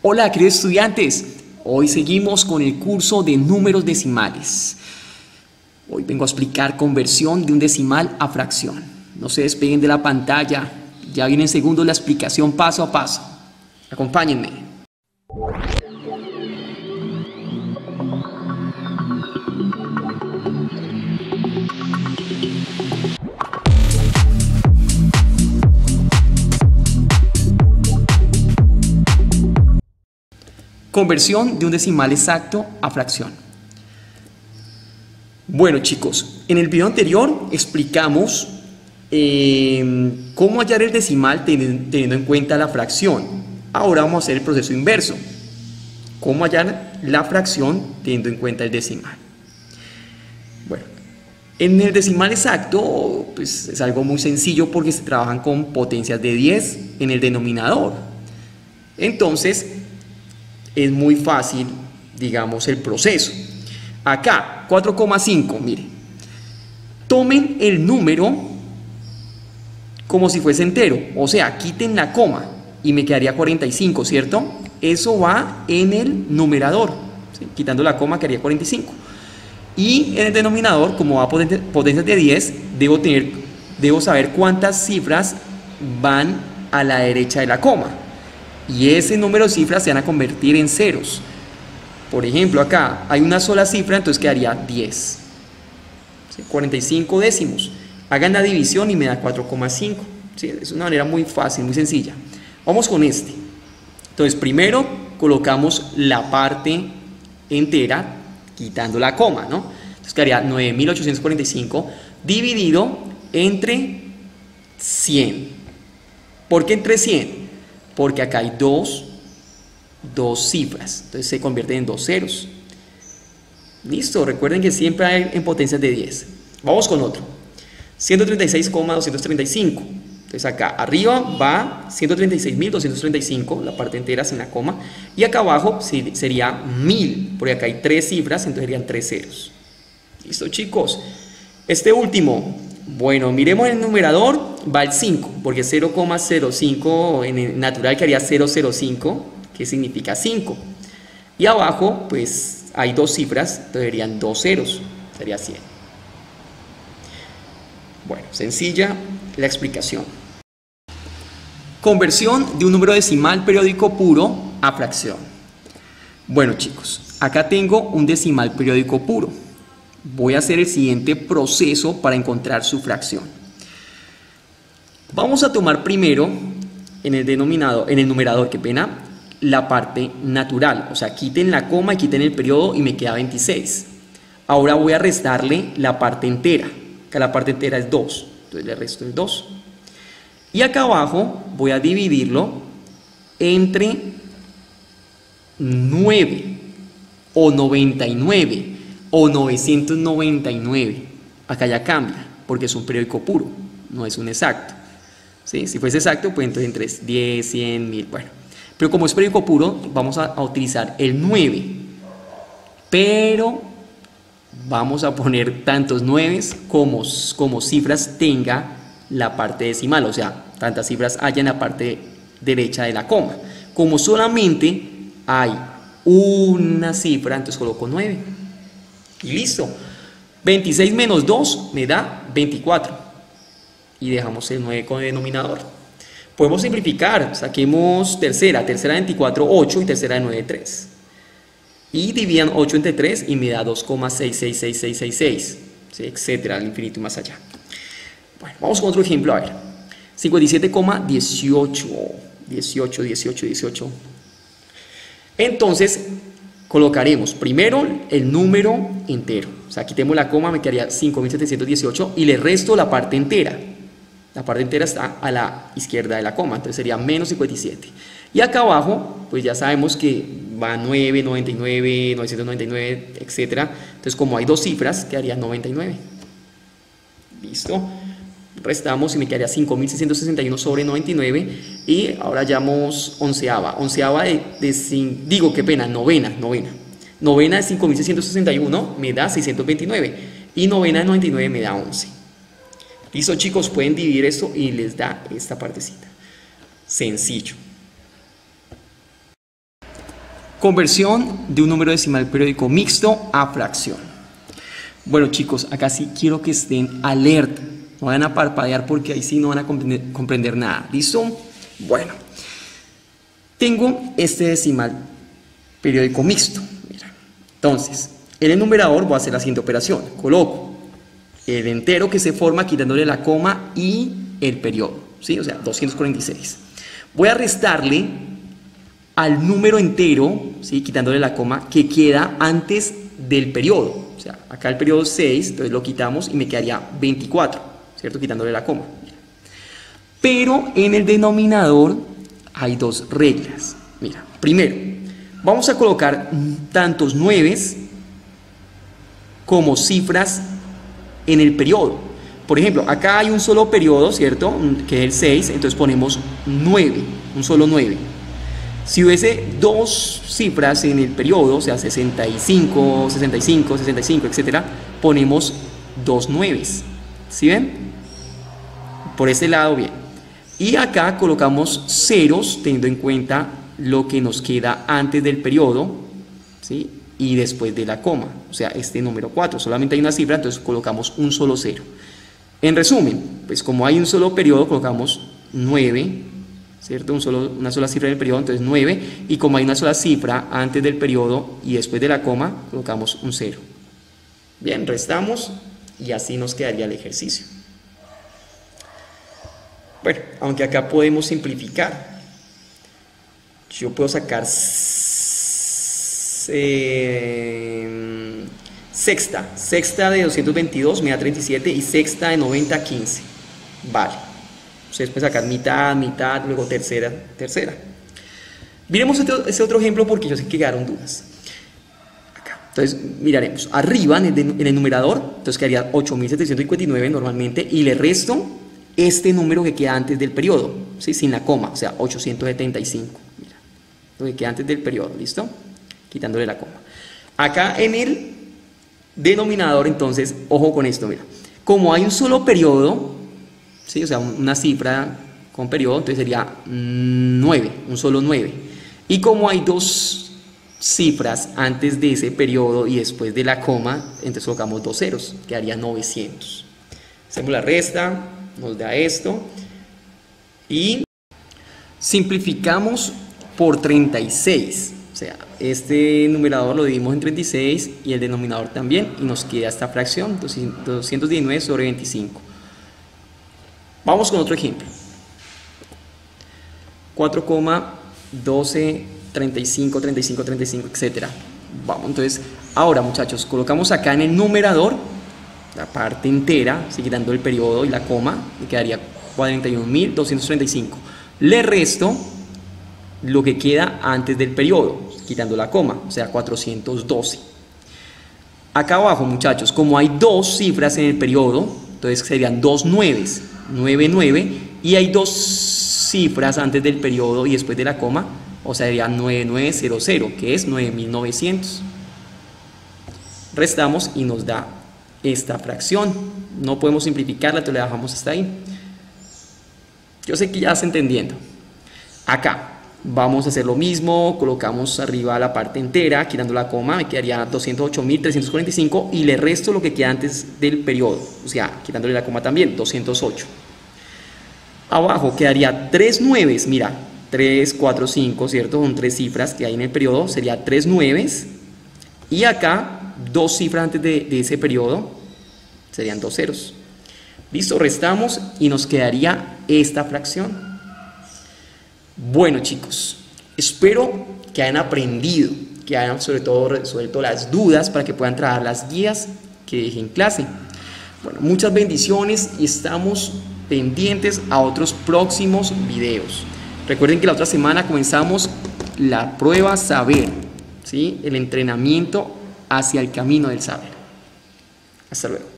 Hola queridos estudiantes, hoy seguimos con el curso de números decimales. Hoy vengo a explicar conversión de un decimal a fracción. No se despeguen de la pantalla, ya viene en segundos la explicación paso a paso. Acompáñenme. Conversión de un decimal exacto a fracción. Bueno chicos, en el video anterior explicamos cómo hallar el decimal teniendo en cuenta la fracción. Ahora vamos a hacer el proceso inverso. Cómo hallar la fracción teniendo en cuenta el decimal. Bueno, en el decimal exacto pues es algo muy sencillo porque se trabajan con potencias de 10 en el denominador. Entonces es muy fácil, digamos, el proceso. Acá, 4,5, miren. Tomen el número como si fuese entero. O sea, quiten la coma y me quedaría 45, ¿cierto? Eso va en el numerador. ¿Sí? Quitando la coma quedaría 45. Y en el denominador, como va a potencias de 10, debo saber cuántas cifras van a la derecha de la coma. Y ese número de cifras se van a convertir en ceros. Por ejemplo, acá hay una sola cifra, entonces quedaría 10. ¿Sí? 45 décimos. Hagan la división y me da 4,5. ¿Sí? Es una manera muy fácil, muy sencilla. Vamos con este. Entonces, primero colocamos la parte entera, quitando la coma, ¿no? Entonces quedaría 9.845 dividido entre 100. ¿Por qué entre 100? Porque acá hay dos cifras, entonces se convierten en dos ceros. Listo, recuerden que siempre hay en potencias de 10. Vamos con otro. 136,235. Entonces acá arriba va 136.235, la parte entera sin la coma. Y acá abajo sería 1000, porque acá hay tres cifras, entonces serían tres ceros. Listo, chicos. Este último. Bueno, miremos el numerador, va el 5, porque 0,05 en el natural quedaría 005, que significa 5. Y abajo, pues hay dos cifras, entonces serían dos ceros, sería 100. Bueno, sencilla la explicación. Conversión de un número decimal periódico puro a fracción. Bueno chicos, acá tengo un decimal periódico puro. Voy a hacer el siguiente proceso para encontrar su fracción. Vamos a tomar primero en el numerador, qué pena, la parte natural. O sea, quiten la coma y quiten el periodo y me queda 26. Ahora voy a restarle la parte entera. Acá la parte entera es 2. Entonces le resto el 2. Y acá abajo voy a dividirlo entre 9 o 99. O 999, acá ya cambia, porque es un periódico puro, no es un exacto. ¿Sí? Si fuese exacto, pues entonces entre 10, 100, 1000, bueno. Pero como es periódico puro, vamos a utilizar el 9. Pero vamos a poner tantos 9 como cifras tenga la parte decimal, o sea, tantas cifras haya en la parte derecha de la coma. Como solamente hay una cifra, entonces coloco 9. Y listo. 26 menos 2 me da 24. Y dejamos el 9 con el denominador. Podemos simplificar. Saquemos tercera de 24, 8 y tercera de 9, 3. Y dividan 8 entre 3 y me da 2,66666. ¿Sí? Etcétera, al infinito y más allá. Bueno, vamos con otro ejemplo. A ver. 57,18. 18. Entonces colocaremos primero el número entero, o sea, quitemos la coma, me quedaría 5.718 y le resto la parte entera. La parte entera está a la izquierda de la coma, entonces sería menos 57. Y acá abajo, pues ya sabemos que va 9, 99, 999, etc. Entonces, como hay dos cifras, quedaría 99. Listo. Restamos y me quedaría 5.661 sobre 99 y ahora hallamos onceava novena de 5.661 me da 629 y novena de 99 me da 11. Listo chicos, pueden dividir esto y les da esta partecita. Sencillo. Conversión de un número decimal periódico mixto a fracción. Bueno chicos, acá sí quiero que estén alerta, no vayan a parpadear porque ahí sí no van a comprender nada. ¿Listo? Bueno, tengo este decimal periódico mixto. Mira. Entonces, en el numerador voy a hacer la siguiente operación. Coloco el entero que se forma quitándole la coma y el periodo, ¿sí? O sea, 246. Voy a restarle al número entero, ¿sí? Quitándole la coma que queda antes del periodo. O sea, acá el periodo es 6, entonces lo quitamos y me quedaría 24, ¿cierto? Quitándole la coma. Pero en el denominador hay dos reglas. Mira, primero, vamos a colocar tantos 9 como cifras en el periodo. Por ejemplo, acá hay un solo periodo, ¿cierto? Que es el 6, entonces ponemos 9, un solo 9. Si hubiese dos cifras en el periodo, o sea, 65, 65, 65, etc., ponemos dos 9. ¿Sí ven? Por este lado, bien. Y acá colocamos ceros, teniendo en cuenta lo que nos queda antes del periodo, ¿sí? Y después de la coma, o sea, este número 4. Solamente hay una cifra, entonces colocamos un solo cero. En resumen, pues como hay un solo periodo, colocamos 9, ¿cierto? Una sola cifra en el periodo, entonces 9, y como hay una sola cifra antes del periodo y después de la coma, colocamos un 0. Bien, restamos y así nos quedaría el ejercicio. Bueno, aunque acá podemos simplificar. Yo puedo sacar sexta de 222 me da 37 y sexta de 90, 15. Vale. Ustedes pueden sacar mitad, luego tercera. Miremos ese otro ejemplo porque yo sé que quedaron dudas. Acá. Entonces miraremos. Arriba en el numerador, entonces quedaría 8759 normalmente y le resto este número que queda antes del periodo, ¿sí? Sin la coma, o sea, 875. Mira, lo que queda antes del periodo, ¿listo? Quitándole la coma. Acá en el denominador, entonces, ojo con esto, mira. Como hay un solo periodo, ¿sí? O sea, una cifra con periodo, entonces sería 9, un solo 9. Y como hay dos cifras antes de ese periodo y después de la coma, entonces colocamos dos ceros, quedaría 900. Hacemos la resta, nos da esto y simplificamos por 36. O sea, este numerador lo dividimos en 36 y el denominador también y nos queda esta fracción, 219 sobre 25. Vamos con otro ejemplo. 4,12, 35, 35, 35, etc. Vamos, entonces, ahora muchachos, colocamos acá en el numerador la parte entera, ¿sí? Quitando el periodo y la coma, me quedaría 41.235. Le resto lo que queda antes del periodo, quitando la coma, o sea, 412. Acá abajo, muchachos, como hay dos cifras en el periodo, entonces serían dos 9, 9, 9, y hay dos cifras antes del periodo y después de la coma, o sea, sería 9900, que es 9900. Restamos y nos da esta fracción. No podemos simplificarla, entonces la dejamos hasta ahí. Yo sé que ya estás entendiendo. Acá vamos a hacer lo mismo, colocamos arriba la parte entera, quitando la coma, me quedaría 208.345 y le resto lo que queda antes del periodo, o sea, quitándole la coma también, 208. Abajo quedaría 3 9, mira, 3, 4, 5, ¿cierto? Son tres cifras que hay en el periodo, sería 3 9, y acá dos cifras antes de ese periodo, serían dos ceros. Listo, restamos y nos quedaría esta fracción. Bueno chicos, espero que hayan aprendido, que hayan sobre todo resuelto las dudas para que puedan trabajar las guías que dejé en clase. Bueno, muchas bendiciones y estamos pendientes a otros próximos videos. Recuerden que la otra semana comenzamos la prueba saber, ¿sí? El entrenamiento hacia el camino del saber. Hasta luego.